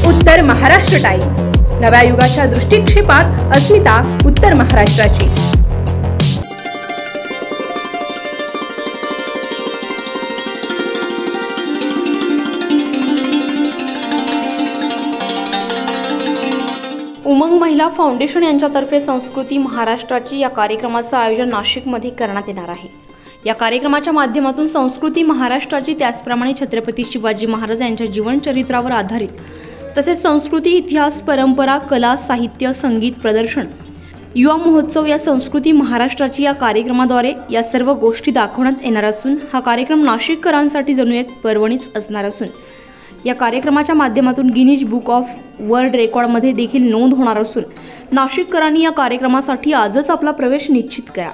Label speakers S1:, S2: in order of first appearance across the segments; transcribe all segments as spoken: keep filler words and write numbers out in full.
S1: उत्तर महाराष्ट्र टाइम्स, नव्या युगाच्या दृष्टिक्षेपात अस्मिता उत्तर महाराष्ट्राची।
S2: उमंग महिला फाउंडेशन यांच्यातर्फे संस्कृती महाराष्ट्राची या कार्यक्रमाचं आयोजन नाशिकमध्ये करण्यात येणार आहे। या कार्यक्रमाच्या माध्यमातून संस्कृती महाराष्ट्राची त्याचप्रमाणे छत्रपती शिवाजी महाराज यांच्या जीवनचरित्रावर आधारित तसेच संस्कृती, इतिहास, परंपरा, कला, साहित्य, संगीत प्रदर्शन, युवा महोत्सव या संस्कृती महाराष्ट्राची या कार्यक्रमाद्वारे या सर्व गोष्टी दाखवण्यात येणार असून हा कार्यक्रम नाशिककरांसाठी जणू एक पर्वणीच असणार असून या कार्यक्रमाच्या माध्यमातून गिनीज बुक ऑफ वर्ल्ड रेकॉर्डमध्ये देखील नोंद होणार असून नाशिककरांनी या कार्यक्रमासाठी आजच आपला प्रवेश निश्चित करा।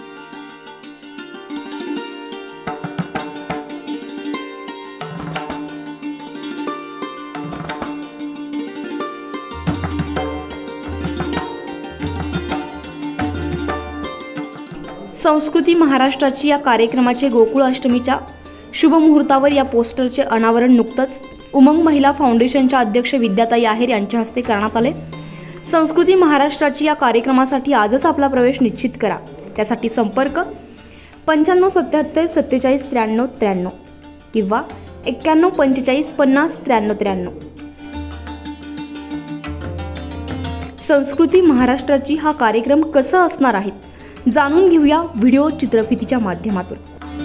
S2: संस्कृती महाराष्ट्राची या कार्यक्रमाचे गोकुळ अष्टमीच्या शुभ मुहूर्तावर या पोस्टरचे अनावरण नुकतंच उमंग महिला फाउंडेशनच्या अध्यक्ष विद्याताई आहेर यांच्या हस्ते करण्यात आले। संस्कृती महाराष्ट्राची या कार्यक्रमासाठी आजच आपला प्रवेश निश्चित करा। त्यासाठी संपर्क पंच्याण्णव सत्याहत्तर सत्तेचाळीस त्र्याण्णव त्र्याण्णव किंवा एक्क्याण्णव पंचेचाळीस पन्नास त्र्याण्णव त्र्याण्णव। संस्कृती महाराष्ट्राची हा कार्यक्रम कसा असणार आहे जाणून घेऊया व्हिडिओ चित्रफितीच्या माध्यमातून।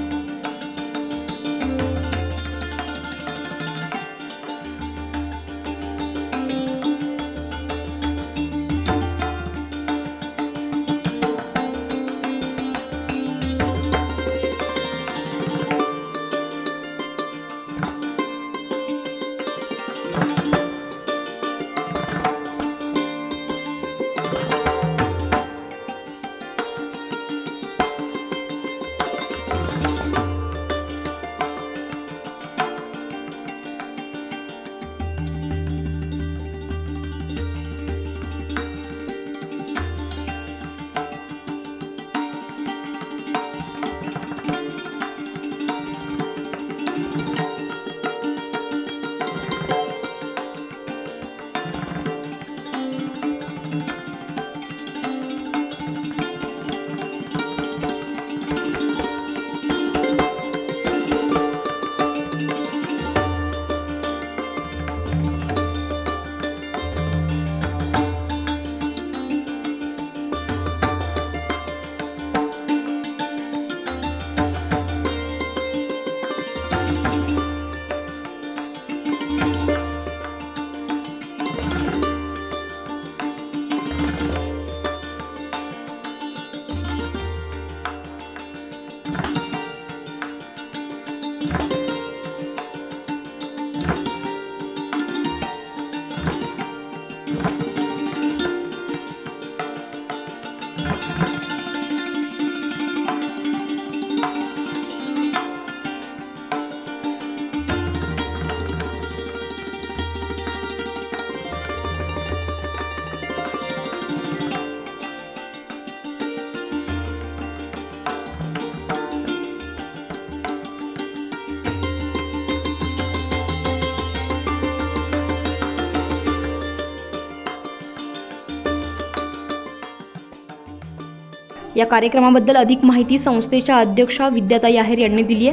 S2: या कार्यक्रमाबद्दल अधिक माहिती संस्थेच्या अध्यक्षा विद्याताई आहेर यांनी दिली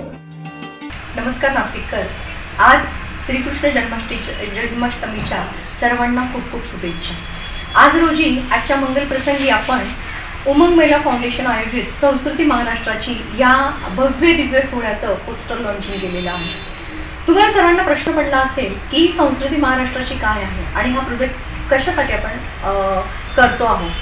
S2: आहे।
S3: नमस्कार नाशिककर, आज श्रीकृष्ण जन्माष्टमीच्या जन्माष्टमीच्या सर्वांना खूप खूप शुभेच्छा। आज रोजी आजच्या मंगल प्रसंगी आपण उमंग महिला फाउंडेशन आयोजित संस्कृती महाराष्ट्राची या भव्य दिव्य सोहळ्याचं पोस्टर लॉन्चिंग केलेलं आहे। तुम्हाला सर्वांना प्रश्न पडला असेल की संस्कृती महाराष्ट्राची काय आहे आणि हा प्रोजेक्ट कशासाठी आपण करतो आहोत।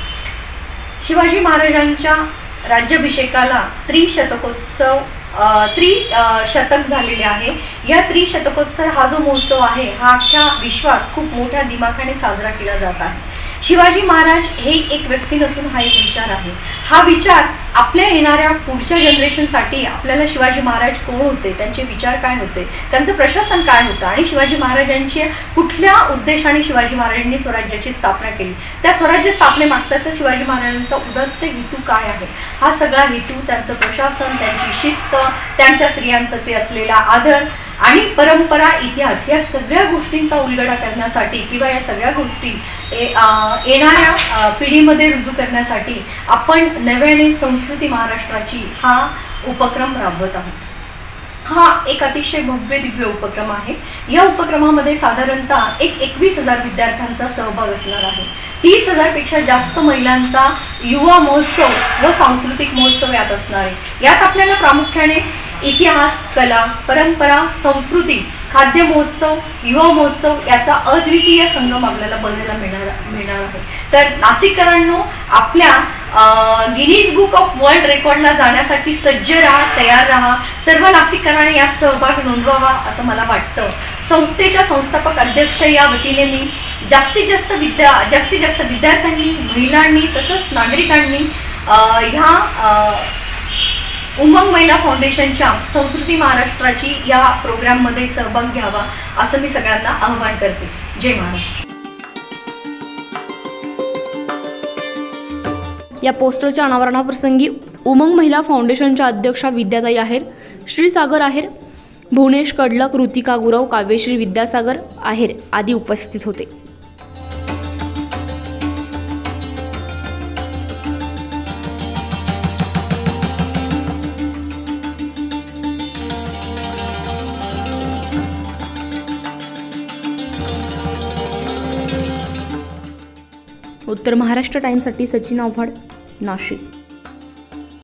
S3: शिवाजी महाराजांच्या राज्याभिषेकाला त्रिशतकोत्सव त्रि शतक झालेले आहे। या त्रिशतकोत्सव हा जो महोत्सव आहे हा अख्ख्या विश्वात खूप मोठ्या दिमाखाने साजरा केला जात आहे। शिवाजी महाराज हे एक व्यक्ती नसून हा एक विचार आहे। हा विचार आपल्या येणाऱ्या पुढच्या जनरेशनसाठी आपल्याला शिवाजी महाराज कोण होते, त्यांचे विचार काय होते, त्यांचं प्रशासन काय होतं आणि शिवाजी महाराजांच्या कुठल्या उद्देशाने शिवाजी महाराजांनी स्वराज्याची स्थापना केली, त्या स्वराज्य स्थापनेमागचा शिवाजी महाराजांचा उदात्त हेतू काय आहे, हा सगळा हेतू, त्यांचं प्रशासन, त्यांची शिस्त, त्यांच्या स्त्रियांप्रती असलेला आदर आणि परंपरा, इतिहास या सगळ्या गोष्टींचा उलगडा करण्यासाठी किंवा या सगळ्या गोष्टी येणाऱ्या पिढीमध्ये रुजू करण्यासाठी आपण नव्याने संस्कृती महाराष्ट्राची हा उपक्रम राबवत आहोत. हा एक अतिशय भव्य दिव्य उपक्रम आहे. या उपक्रमामध्ये साधारणतः एक एकवीस हजार विद्यार्थ्यांचा सहभाग असणार आहे. तीस हजार पेक्षा जास्त महिलांचा युवा महोत्सव व सांस्कृतिक महोत्सव यात असणार आहे. यात आपल्याला प्रामुख्याने इतिहास, कला, परंपरा, संस्कृती, खाद्य महोत्सव, युवा महोत्सव याचा अद्वितीय संगम आपल्याला बघायला मिळणार मिळणार आहे. तर नाशिककरांनो, आपल्या गिनीज बुक ऑफ वर्ल्ड रेकॉर्डला जाण्यासाठी सज्ज राहा, तयार राहा. सर्व नाशिककरांनी यात सहभाग नोंदवावा असं मला वाटतं. संस्थेच्या संस्थापक अध्यक्ष या वतीने मी जास्तीत जास्त विद्या जास्तीत जास्त विद्यार्थ्यांनी, महिलांनी तसंच नागरिकांनी ह्या उमंग महिला फाउंडेशनच्या संस्कृती महाराष्ट्राची या प्रोग्राममध्ये सहभाग घ्यावा असं मी सगळ्यांना आवाहन करते. जय महाराष्ट्र.
S2: या पोस्टरच्या अनावरणाप्रसंगी उमंग महिला फाउंडेशनच्या अध्यक्षा विद्याताई आहेर, श्रीसागर आहेर, भुवनेश कडलक, ऋतिका गुरव, काव्यश्री विद्यासागर आहेर आदी उपस्थित होते. उत्तर महाराष्ट्र टाइम्ससाठी सचिन आव्हाड, नाशिक.